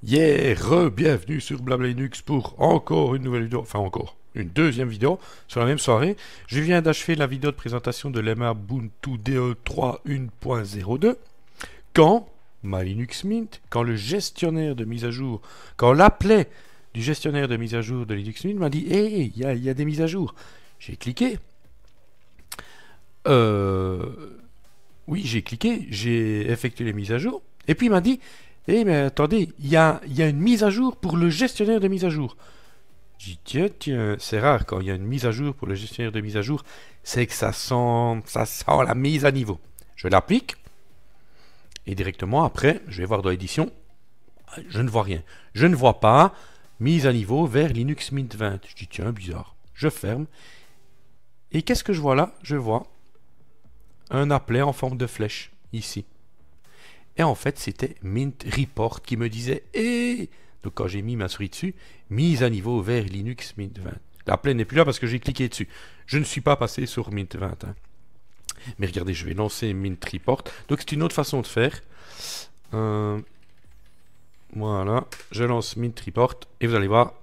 Yeah, bienvenue sur Blabla Linux pour encore une nouvelle vidéo, enfin encore une deuxième vidéo sur la même soirée. Je viens d'achever la vidéo de présentation de l'Ubuntu DE 3 1.02 quand ma Linux Mint, quand le gestionnaire de mise à jour, quand l'applet du gestionnaire de mise à jour de Linux Mint m'a dit hey, il y a des mises à jour. J'ai cliqué. Oui, j'ai cliqué, j'ai effectué les mises à jour. Et puis il m'a dit eh mais attendez, il y a une mise à jour pour le gestionnaire de mise à jour. J'ai dit tiens, c'est rare quand il y a une mise à jour pour le gestionnaire de mise à jour, c'est que ça sent la mise à niveau. Je l'applique et directement après, je vais voir dans l'édition, je ne vois rien. Je ne vois pas mise à niveau vers Linux Mint 20. Je dis tiens, bizarre. Je ferme. Et qu'est-ce que je vois là? Je vois un applet en forme de flèche ici. Et en fait, c'était Mint Report qui me disait hey! Donc quand j'ai mis ma souris dessus, mise à niveau vers Linux Mint 20. L'appel n'est plus là parce que j'ai cliqué dessus. Je ne suis pas passé sur Mint 20. Hein. Mais regardez, je vais lancer Mint Report. Donc c'est une autre façon de faire. Voilà, je lance Mint Report et vous allez voir.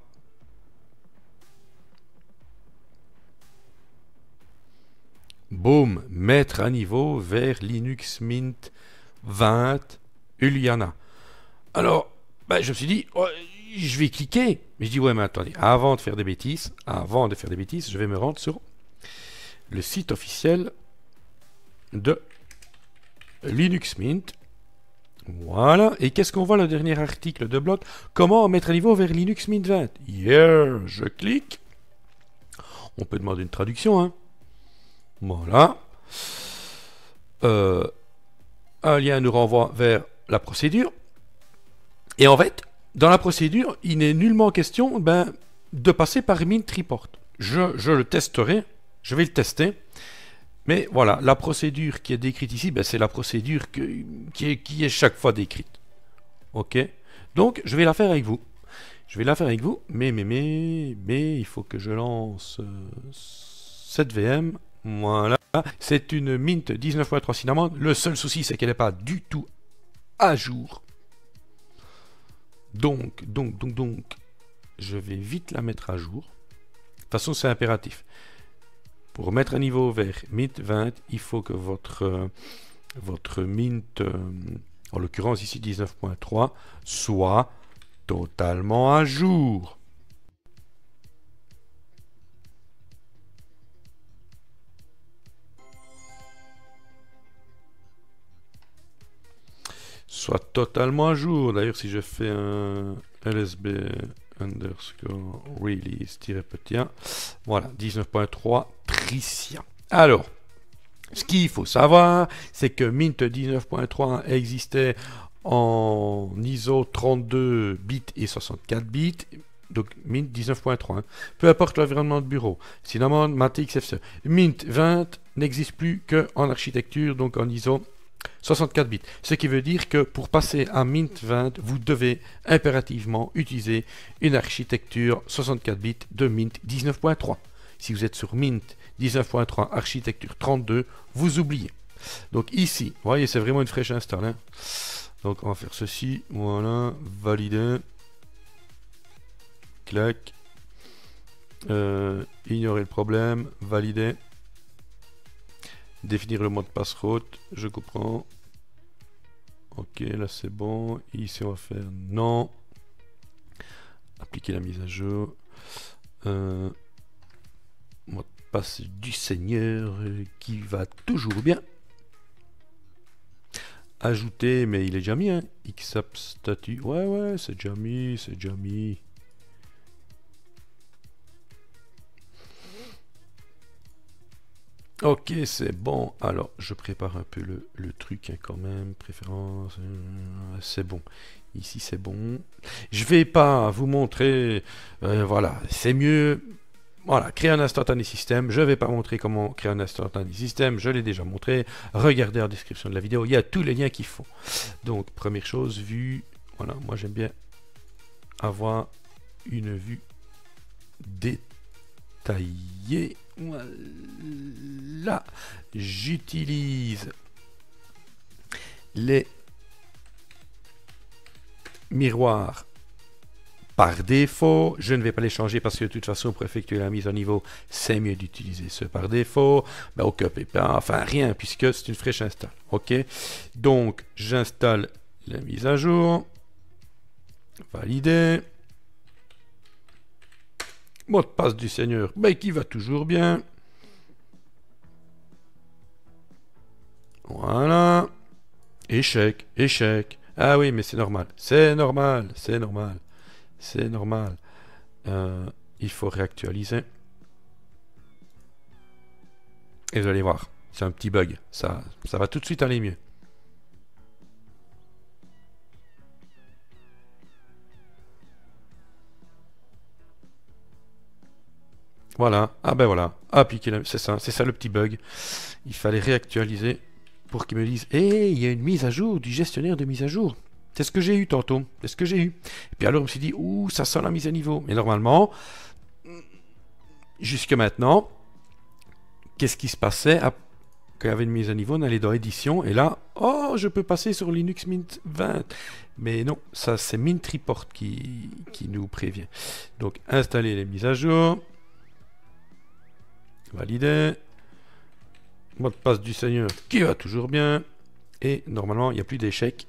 Boum, mettre à niveau vers Linux Mint 20 Uliana. Alors, je me suis dit, oh, je vais cliquer. Mais je dis, ouais, mais attendez, avant de faire des bêtises, je vais me rendre sur le site officiel de Linux Mint. Voilà. Et qu'est-ce qu'on voit le dernier article de blog? Comment mettre à niveau vers Linux Mint 20? Yeah, je clique. On peut demander une traduction, hein. Voilà. Un lien nous renvoie vers la procédure. Et en fait, dans la procédure, il n'est nullement question de passer par Mint Report. Je le testerai, je vais le tester. Mais voilà, la procédure qui est décrite ici, c'est la procédure qui est chaque fois décrite. Ok? Donc, je vais la faire avec vous. Mais il faut que je lance cette VM. Voilà. C'est une Mint 19.3 Cinnamon. Le seul souci, c'est qu'elle n'est pas du tout à jour. Donc, je vais vite la mettre à jour. De toute façon, c'est impératif. Pour mettre à niveau vers Mint 20, il faut que votre Mint, en l'occurrence ici 19.3, soit totalement à jour. Soit totalement à jour. D'ailleurs, si je fais un lsb underscore release-petit 1, voilà, 19.3 Tricia. Alors, ce qu'il faut savoir, c'est que Mint 19.3 existait en ISO 32 bits et 64 bits. Donc Mint 19.3. Hein. Peu importe l'environnement de bureau. Cinnamon, Mate, XFCE. Mint 20 n'existe plus qu'en architecture, donc en ISO 64 bits. Ce qui veut dire que pour passer à Mint 20, vous devez impérativement utiliser une architecture 64 bits de Mint 19.3. Si vous êtes sur Mint 19.3 architecture 32, vous oubliez. Donc ici, vous voyez, c'est vraiment une fraîche install. Hein. Donc on va faire ceci, voilà, valider. Clac. Ignorer le problème, valider. Définir le mot de passe route, je comprends. Ok, là c'est bon. Ici on va faire non. Appliquer la mise à jour. Mot de passe du Seigneur qui va toujours bien. Ajouter, mais il est déjà mis. Hein. XApp statut. Ouais, c'est déjà mis. Ok, c'est bon. Alors, je prépare un peu le truc hein, quand même. Préférence, c'est bon. Ici, c'est bon. Je vais pas vous montrer. Voilà, c'est mieux. Voilà, créer un instantané système. Je vais pas montrer comment créer un instantané système. Je l'ai déjà montré. Regardez en description de la vidéo. Il y a tous les liens qu'il faut. Donc, première chose, vue. Voilà, moi j'aime bien avoir une vue détaillée. Voilà, j'utilise les miroirs par défaut. Je ne vais pas les changer parce que de toute façon, pour effectuer la mise à niveau, c'est mieux d'utiliser ce par défaut. Ben, aucun pépin, enfin rien, puisque c'est une fraîche install. OK? Donc, j'installe la mise à jour. Valider. Mot de passe du Seigneur, ben, qui va toujours bien. Voilà. Échec, échec. Ah oui, mais c'est normal. C'est normal, c'est normal. C'est normal. Il faut réactualiser. Et vous allez voir, c'est un petit bug. Ça va tout de suite aller mieux. Voilà. Ah ben voilà. Appliquer, c'est ça le petit bug. Il fallait réactualiser pour qu'ils me disent « Eh, il y a une mise à jour du gestionnaire de mise à jour. » C'est ce que j'ai eu tantôt. C'est ce que j'ai eu. Et puis alors, je me suis dit « Ouh, ça sent la mise à niveau. » Mais normalement, jusque maintenant, qu'est-ce qui se passait quand il y avait une mise à niveau? On allait dans Édition et là, oh, je peux passer sur Linux Mint 20. Mais non, ça c'est Mint Report qui nous prévient. Donc, installer les mises à jour. Valider. Mot de passe du Seigneur qui va toujours bien. Et normalement, il n'y a plus d'échecs.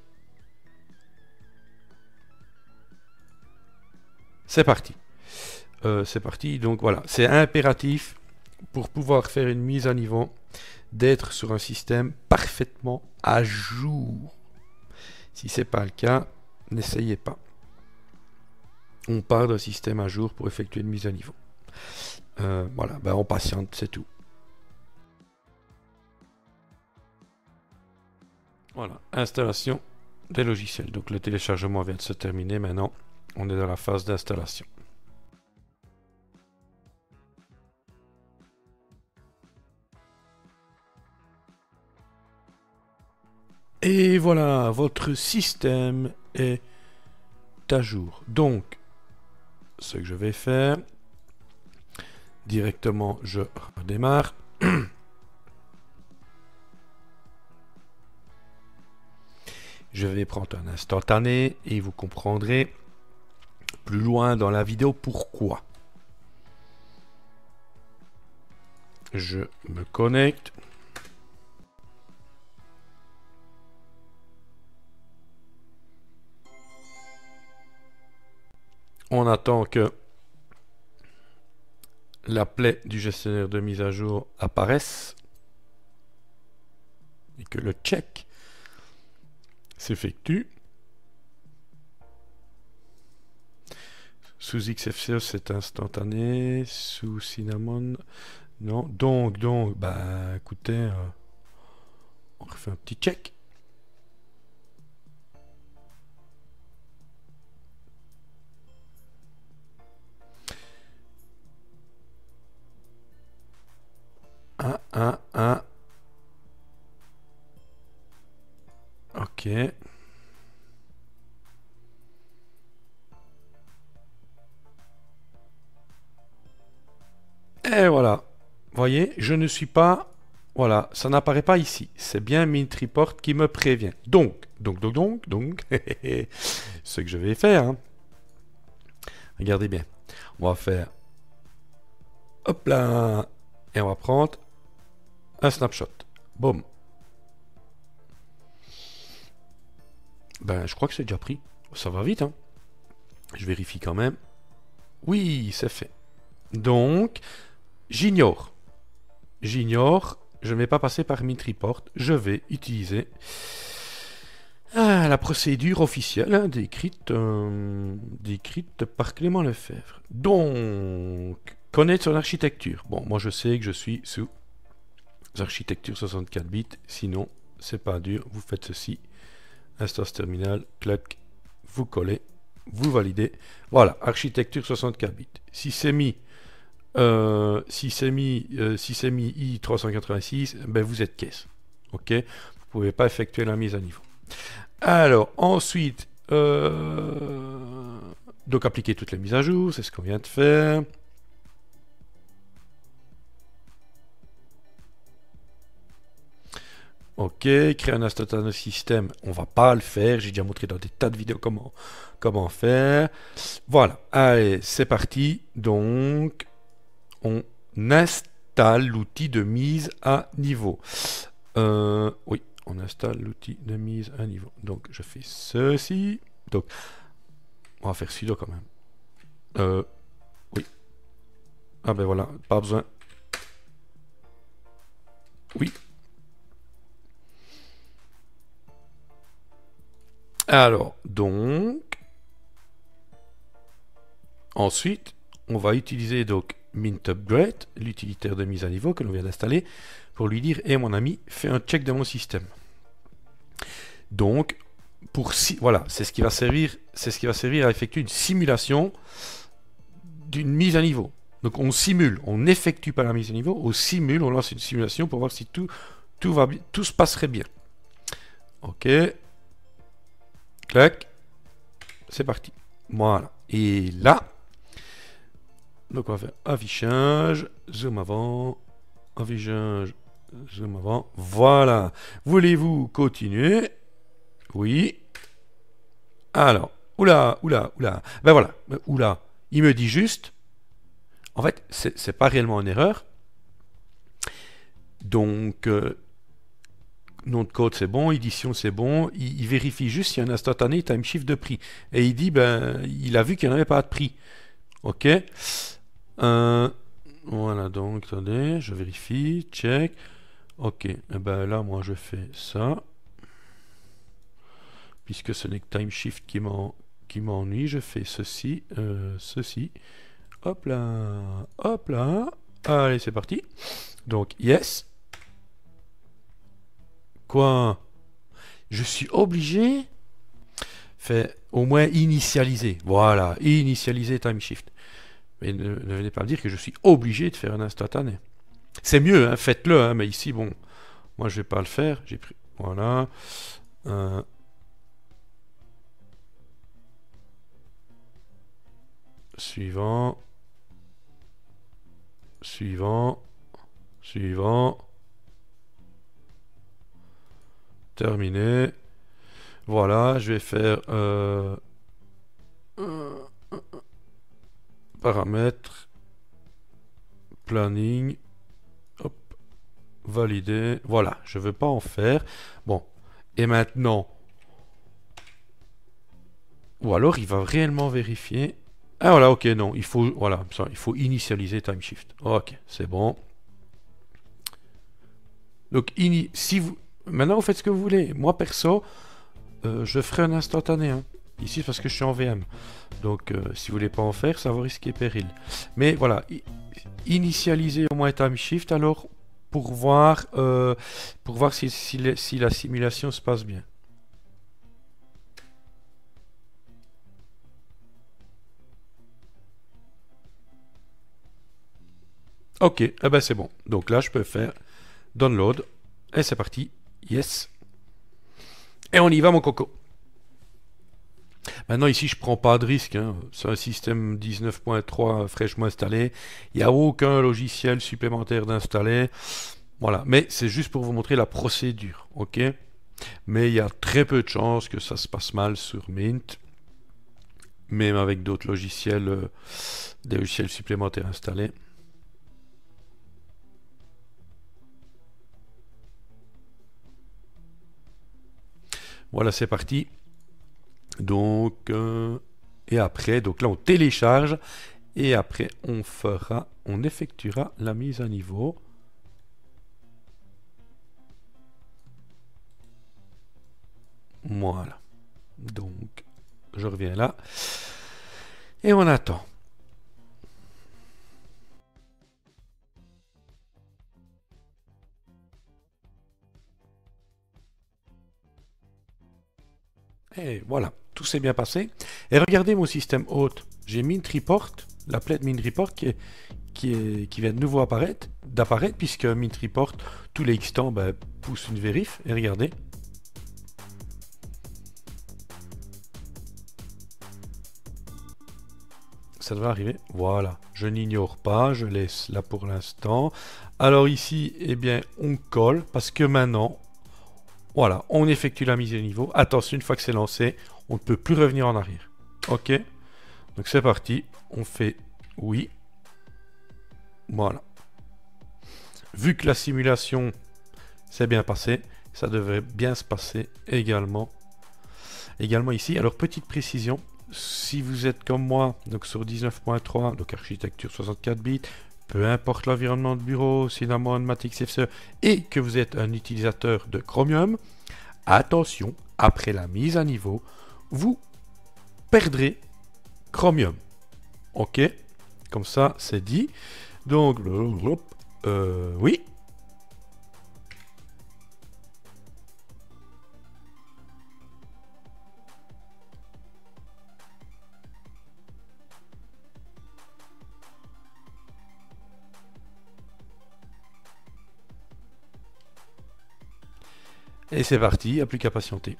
C'est parti. C'est parti. Donc voilà, c'est impératif pour pouvoir faire une mise à niveau d'être sur un système parfaitement à jour. Si ce n'est pas le cas, n'essayez pas. On part d'un système à jour pour effectuer une mise à niveau. Voilà, ben on patiente, c'est tout. Voilà, installation des logiciels. Donc le téléchargement vient de se terminer. Maintenant, on est dans la phase d'installation. Et voilà, votre système est à jour. Donc, ce que je vais faire, directement, je redémarre. Je vais prendre un instantané et vous comprendrez plus loin dans la vidéo pourquoi. Je me connecte. On attend que l'applet du gestionnaire de mise à jour apparaisse et que le check s'effectue. Sous XFCE, c'est instantané. Sous Cinnamon, non. Donc, bah, écoutez, on refait un petit check. Ok. Et voilà. Voyez, je ne suis pas... Voilà, ça n'apparaît pas ici. C'est bien Mint Report qui me prévient. Donc, ce que je vais faire, hein. Regardez bien. On va faire... Hop là. Et on va prendre un snapshot. Boum. Ben, je crois que c'est déjà pris. Ça va vite, hein. Je vérifie quand même. Oui, c'est fait. Donc, j'ignore. J'ignore. Je ne vais pas passer par Mint Report. Je vais utiliser la procédure officielle, hein, décrite par Clément Lefebvre. Donc, connaître son architecture. Bon, moi je sais que je suis sous architecture 64 bits. Sinon, c'est pas dur. Vous faites ceci. Instance terminal, clac, vous collez, vous validez. Voilà, architecture 64 bits. Si c'est mis i386, ben vous êtes caisse. Ok, vous pouvez pas effectuer la mise à niveau. Alors ensuite, donc appliquer toutes les mises à jour, c'est ce qu'on vient de faire. Ok, créer un instantané système, on va pas le faire. J'ai déjà montré dans des tas de vidéos comment faire. Voilà, allez, c'est parti. Donc, on installe l'outil de mise à niveau. Oui, on installe l'outil de mise à niveau. Donc, je fais ceci. Donc, on va faire sudo quand même. Oui. Ah ben voilà, pas besoin. Oui. Alors, donc, ensuite, on va utiliser donc Mint Upgrade, l'utilitaire de mise à niveau que l'on vient d'installer, pour lui dire, hey, mon ami, fais un check de mon système. Donc, voilà, c'est ce qui va servir à effectuer une simulation d'une mise à niveau. Donc, on simule, on n'effectue pas la mise à niveau, on simule, on lance une simulation pour voir si tout va bien, tout se passerait bien. Ok. Clac. C'est parti. Voilà. Et là, donc on va faire affichage, zoom avant, affichage, zoom avant. Voilà. Voulez-vous continuer? Oui. Alors, oula. Ben voilà. Oula. Il me dit juste. En fait, c'est pas réellement une erreur. Donc, nom de code c'est bon, édition c'est bon. Il vérifie juste s'il y a un instantané timeshift de prix. Et il dit, ben, il a vu qu'il n'y en avait pas de prix. Ok. Voilà, donc, attendez, je vérifie, check. Ok, et ben là, moi, je fais ça. Puisque ce n'est que timeshift qui m'ennuie, je fais ceci, ceci. Hop là, hop là. Allez, c'est parti. Donc, yes. Quoi? Je suis obligé. Fait au moins initialiser. Voilà, initialiser timeshift. Mais ne venez pas me dire que je suis obligé de faire un instantané. C'est mieux, hein, faites-le, hein, mais ici, bon, moi je vais pas le faire. J'ai pris, voilà. Suivant. Terminé. Voilà, je vais faire paramètres, planning, hop, valider. Voilà, je veux pas en faire. Bon, et maintenant, ou alors il va réellement vérifier. Ah voilà, ok, non, il faut, voilà, il faut initialiser timeshift. Ok, c'est bon. Donc, si vous, maintenant vous faites ce que vous voulez. Moi perso, je ferai un instantané. Hein. Ici, parce que je suis en VM. Donc, si vous voulez pas en faire, ça va risquer péril. Mais voilà, initialiser au moins timeshift alors pour voir si la simulation se passe bien. Ok, eh ben c'est bon. Donc là, je peux faire download. Et c'est parti. Yes. Et on y va, mon coco. Maintenant, ici, je prends pas de risque. Hein. C'est un système 19.3 fraîchement installé. Il n'y a aucun logiciel supplémentaire d'installer. Voilà. Mais c'est juste pour vous montrer la procédure. Ok. Mais il y a très peu de chances que ça se passe mal sur Mint. Même avec d'autres logiciels, des logiciels supplémentaires installés. Voilà, c'est parti. Donc, et après, donc là, on télécharge. Et après, on effectuera la mise à niveau. Voilà. Donc, je reviens là. Et on attend. Et voilà, tout s'est bien passé. Et regardez mon système hôte. J'ai Mint Report, l'applet Mint Report qui vient de nouveau d'apparaître, puisque Mint Report, tous les X temps, ben, pousse une vérif. Et regardez. Ça devrait arriver. Voilà, je n'ignore pas, je laisse là pour l'instant. Alors ici, eh bien, on colle, parce que maintenant, Voilà, on effectue la mise à niveau. Attention, une fois que c'est lancé, on ne peut plus revenir en arrière. Ok, donc c'est parti. On fait oui. Voilà. Vu que la simulation s'est bien passée, ça devrait bien se passer également ici. Alors, petite précision, si vous êtes comme moi, donc sur 19.3, donc architecture 64 bits, peu importe l'environnement de bureau, Cinnamon, Matix, FCE, et que vous êtes un utilisateur de Chromium, attention, après la mise à niveau, vous perdrez Chromium. Ok, comme ça, c'est dit. Donc, oui. Et c'est parti, il n'y a plus qu'à patienter.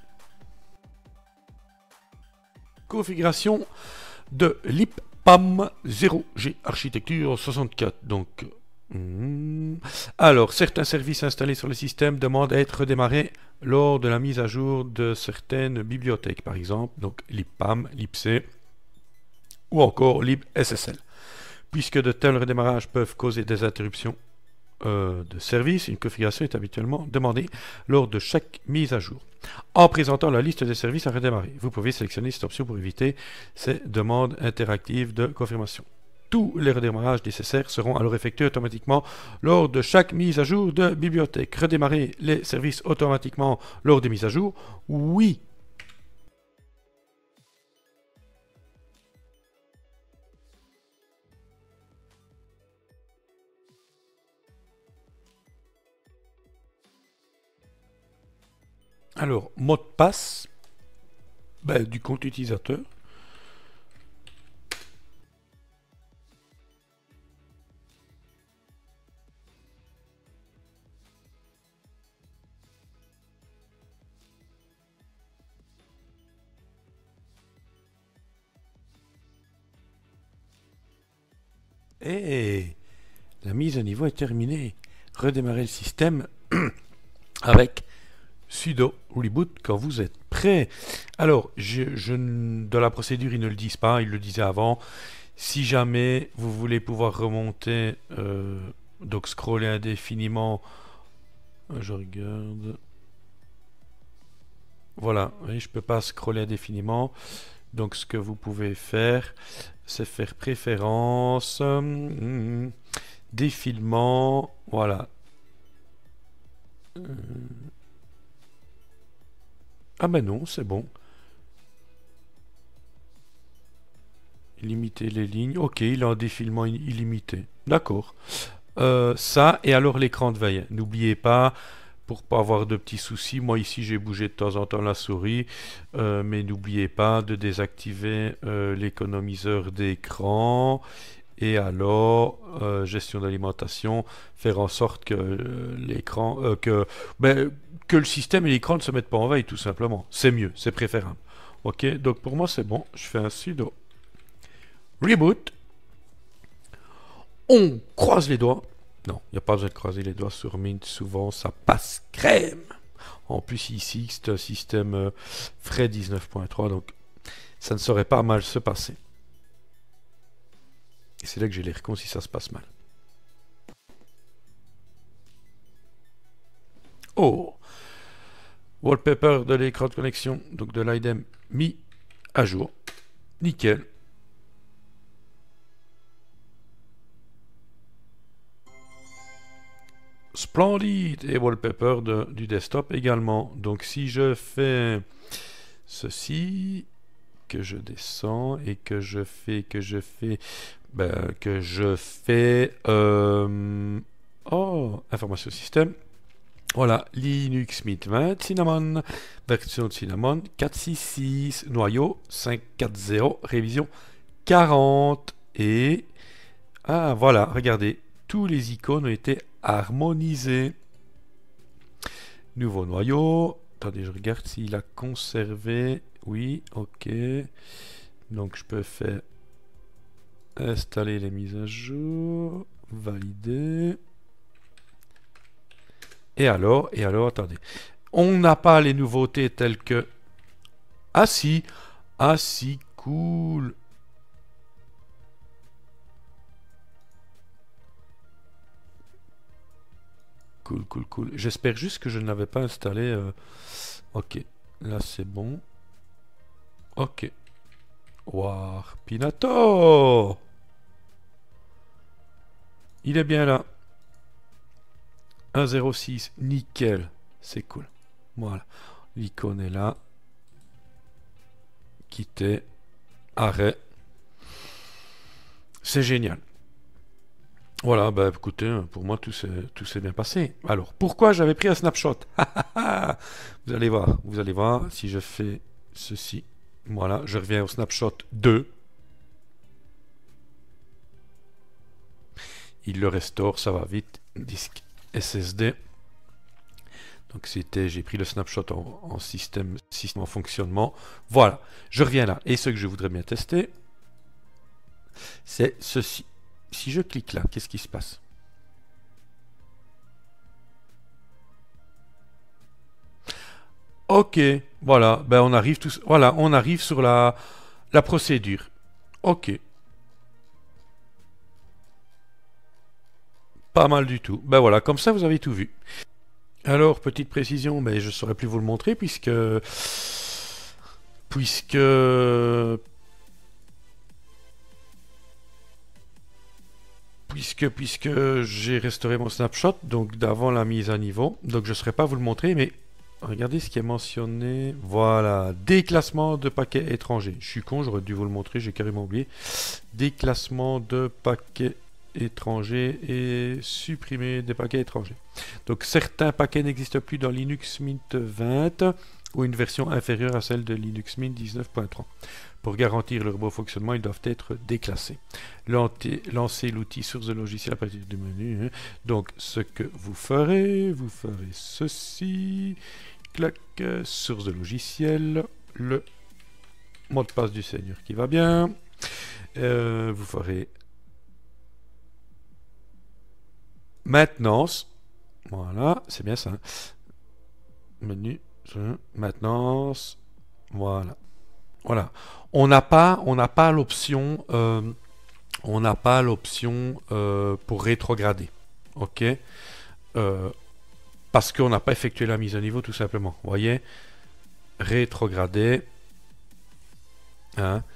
Configuration de l'IPAM 0G architecture 64. Donc, alors, certains services installés sur le système demandent à être redémarrés lors de la mise à jour de certaines bibliothèques, par exemple, donc l'IPAM, libc ou encore libSSL. Puisque de tels redémarrages peuvent causer des interruptions de service, une configuration est habituellement demandée lors de chaque mise à jour. En présentant la liste des services à redémarrer, vous pouvez sélectionner cette option pour éviter ces demandes interactives de confirmation. Tous les redémarrages nécessaires seront alors effectués automatiquement lors de chaque mise à jour de bibliothèque. Redémarrer les services automatiquement lors des mises à jour? Oui. Alors, mot de passe du compte utilisateur. Et la mise à niveau est terminée. Redémarrer le système avec sudo reboot quand vous êtes prêt. Alors, dans la procédure, ils ne le disent pas, ils le disaient avant. Si jamais vous voulez pouvoir remonter, donc scroller indéfiniment, je regarde. Voilà, oui, je peux pas scroller indéfiniment. Donc, ce que vous pouvez faire, c'est faire préférence, défilement, voilà. Ah ben non, c'est bon. Limiter les lignes. Ok, il a un défilement illimité. D'accord. Ça, et alors l'écran de veille. N'oubliez pas, pour pas avoir de petits soucis, moi ici j'ai bougé de temps en temps la souris, mais n'oubliez pas de désactiver l'économiseur d'écran. Et alors, gestion d'alimentation, faire en sorte que l'écran, que le système et l'écran ne se mettent pas en veille, tout simplement. C'est mieux, c'est préférable. Ok, donc pour moi c'est bon. Je fais un sudo reboot. On croise les doigts. Non, il n'y a pas besoin de croiser les doigts sur Mint. Souvent, ça passe crème. En plus, ici, c'est un système frais 19.3, donc ça ne saurait pas mal se passer. Et c'est là que j'ai les recons si ça se passe mal. Oh! Wallpaper de l'écran de connexion, donc de l'IDEM mis à jour. Nickel. Splendide, et wallpaper du desktop également. Donc si je fais ceci, que je descends et que je fais information système. Voilà, Linux Mint 20, Cinnamon, version de Cinnamon 4.6.6, noyau 5.4.0, révision 40. Et ah voilà, regardez, tous les icônes ont été harmonisés. Nouveau noyau. Attendez, je regarde s'il a conservé. Oui, ok. Donc je peux faire installer les mises à jour, valider. Et alors, attendez. On n'a pas les nouveautés telles que... Ah si, cool. Cool. J'espère juste que je ne l'avais pas installé. Ok, là c'est bon. Ok. Warpinato. Il est bien là. 1.06, nickel. C'est cool. Voilà. L'icône est là. Quitter. Arrêt. C'est génial. Voilà, bah écoutez, pour moi tout s'est bien passé. Alors, pourquoi j'avais pris un snapshot? Vous allez voir, si je fais ceci, voilà, je reviens au snapshot 2. Il le restaure, ça va vite, disque SSD. Donc j'ai pris le snapshot en système en fonctionnement. Voilà, je reviens là. Et ce que je voudrais bien tester, c'est ceci. Si je clique là, qu'est-ce qui se passe? Ok, voilà, ben on arrive on arrive sur la procédure. Ok. Pas mal du tout. Ben voilà, comme ça vous avez tout vu. Alors, petite précision, mais je ne saurais plus vous le montrer puisque j'ai restauré mon snapshot, donc d'avant la mise à niveau. Donc je ne saurais pas vous le montrer, mais regardez ce qui est mentionné. Voilà, déclassement de paquets étrangers. Je suis con, j'aurais dû vous le montrer, j'ai carrément oublié. Déclassement de paquets étrangers et supprimer des paquets étrangers. Donc certains paquets n'existent plus dans Linux Mint 20 ou une version inférieure à celle de Linux Mint 19.3. Pour garantir leur bon fonctionnement, ils doivent être déclassés. Lancez l'outil source de logiciel à partir du menu. Donc ce que vous ferez ceci. Clac, source de logiciel, le mot de passe du Seigneur qui va bien. Vous ferez maintenance. Voilà, c'est bien ça. Menu, maintenance. Voilà. Voilà. On n'a pas l'option pour rétrograder. Ok. Parce qu'on n'a pas effectué la mise à niveau tout simplement. Vous voyez, rétrograder. Hein.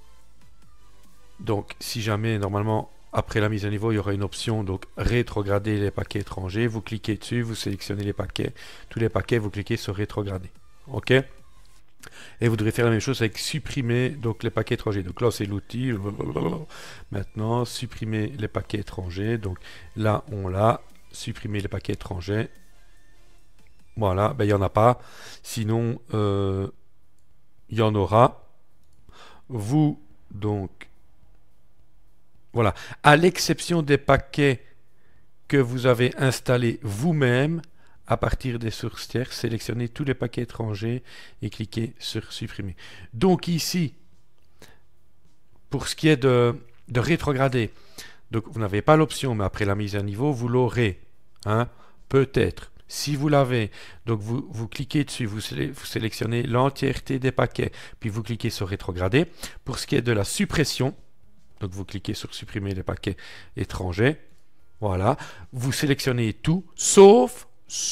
Donc si jamais normalement après la mise à niveau il y aura une option donc rétrograder les paquets étrangers, vous cliquez dessus, vous sélectionnez les paquets, tous les paquets, vous cliquez sur rétrograder. Ok. Et vous devrez faire la même chose avec supprimer donc les paquets étrangers. Donc là c'est l'outil. Maintenant supprimer les paquets étrangers. Donc là on l'a, supprimer les paquets étrangers. Voilà, ben il n'y en a pas. Sinon il y en aura. Vous donc voilà, à l'exception des paquets que vous avez installés vous-même. À partir des sources tierces, sélectionnez tous les paquets étrangers et cliquez sur supprimer. Donc ici, pour ce qui est de rétrograder, donc vous n'avez pas l'option, mais après la mise à niveau, vous l'aurez. Hein, peut-être. Si vous l'avez, donc vous cliquez dessus, vous sélectionnez l'entièreté des paquets, puis vous cliquez sur rétrograder. Pour ce qui est de la suppression, donc vous cliquez sur supprimer les paquets étrangers. Voilà. Vous sélectionnez tout, sauf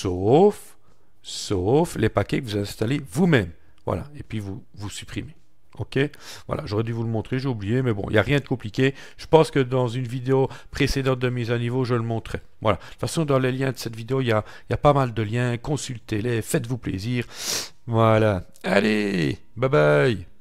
les paquets que vous installez vous-même. Voilà, et puis vous supprimez. Ok, voilà, j'aurais dû vous le montrer, j'ai oublié, mais bon, il n'y a rien de compliqué. Je pense que dans une vidéo précédente de mise à niveau, je le montrais. Voilà, de toute façon, dans les liens de cette vidéo, il y a pas mal de liens, consultez-les, faites-vous plaisir. Voilà, allez, bye bye.